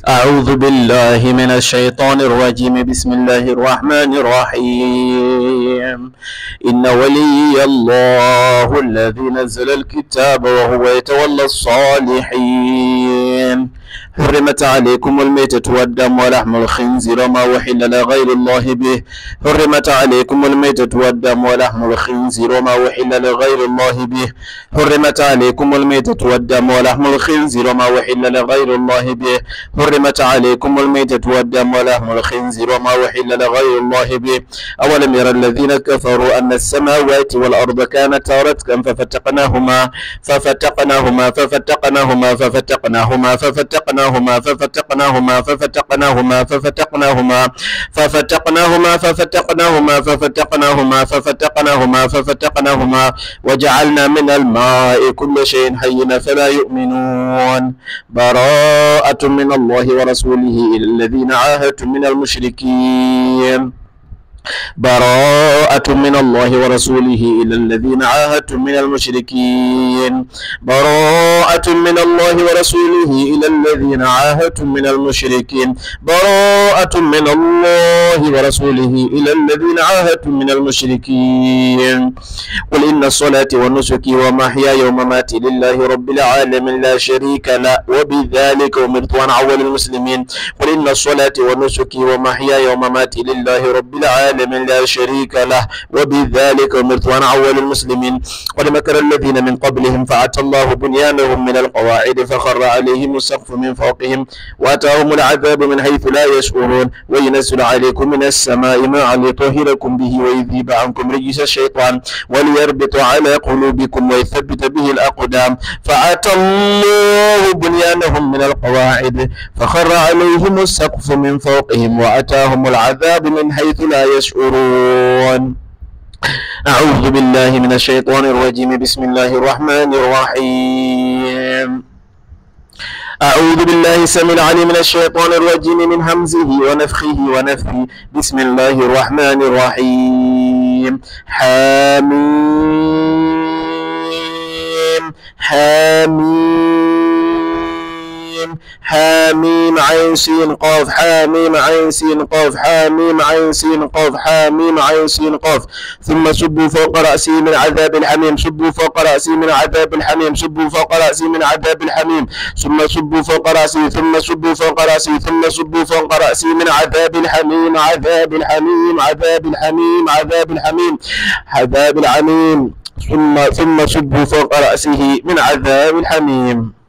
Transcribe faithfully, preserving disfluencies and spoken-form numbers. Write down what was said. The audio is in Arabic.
أعوذ بالله من الشيطان الرجيم. بسم الله الرحمن الرحيم. إن ولي الله الذي نزل الكتاب وهو يتولى الصالحين. حرمت عليكم الميتة والدم ولحم الخنزير وما وحل لغير الله به. حرمت عليكم الميتة والدم ولحم الخنزير وما وحل لغير الله به. حرمت عليكم الميتة والدم ولحم الخنزير وما وحل لغير الله به. حرمت عليكم الميتة والدم ولحم الخنزير وما وحل لغير الله به. أولم يرى الذين كفروا أن السماوات والأرض كانتا رتقا ففتقناهما ففتقناهما ففتقناهما ففتقناهما ففتقناهما ففتقناهما ففتقناهما ففتقناهما ففتقناهما ففتقناهما ففتقناهما ففتقناهما ففتقناهما وجعلنا من الماء كل شيء حي فلا يؤمنون. براءة من الله ورسوله إلى الذين عاهدتم من المشركين. براءة من الله ورسوله إلى الذين عاهدتم من المشركين. براءة من الله ورسوله إلى الذين عاهدتم من المشركين. براءة من الله ورسوله إلى الذين عاهدتم من المشركين. قل إن الصلاة ونسكي ومحياي ومماتي لله رب العالمين لا شريك له وبذلك أمرت وأنا أول المسلمين. قل إن الصلاة ونسكي ومحياي ومماتي لله رب العالمين من لا شريك له وبذلك أمرت وأنا أول المسلمين. قد مكر الذين من قبلهم فأتى الله بنيانهم من القواعد فخر عليهم السقف من فوقهم وأتاهم العذاب من حيث لا يشعرون وينزل عليكم من السماء ماء ليطهركم به ويذهب عنكم رجس الشيطان وليربط على قلوبكم ويثبت به الأقدام. فأتى الله بنيانهم من القواعد فخر عليهم السقف من فوقهم وأتاهم العذاب من حيث لا يشعرون. أعوذ بالله من الشيطان الرجيم. بسم الله الرحمن الرحيم. أعوذ بالله السميع العليم من الشيطان الرجيم من همزه ونفخه ونفثه. بسم الله الرحمن الرحيم. حميم حميم حاميم عين سين قاف حاميم عين سين قاف حاميم عين سين قاف حاميم عين سين قاف. ثم صبوا فوق رأسي من عذاب الحميم. صبوا فوق رأسي من عذاب الحميم. صبوا فوق رأسي من عذاب الحميم. ثم صبوا فوق رأسي ثم صبوا فوق رأسي ثم صبوا فوق رأسي من عذاب الحميم. عذاب الحميم عذاب الحميم عذاب الحميم عذاب الحميم. ثم ثم صبوا فوق رأسه من عذاب الحميم.